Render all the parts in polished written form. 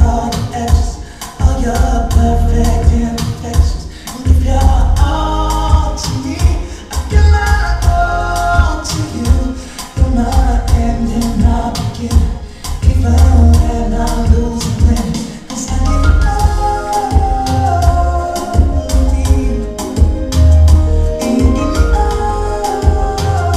all your edges, all your perfect imperfections. And give your all to me, I give my all to you. You're my end and my beginning, even when I lose and win. 'Cause I give you all of me, and you give me all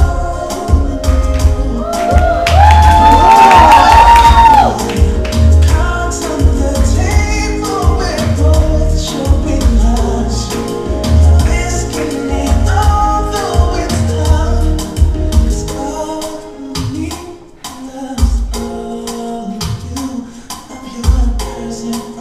of you. Cards on the table, we're both showing us. Risking it all, though it's tough. 'Cause all of me loves all of you, of your person.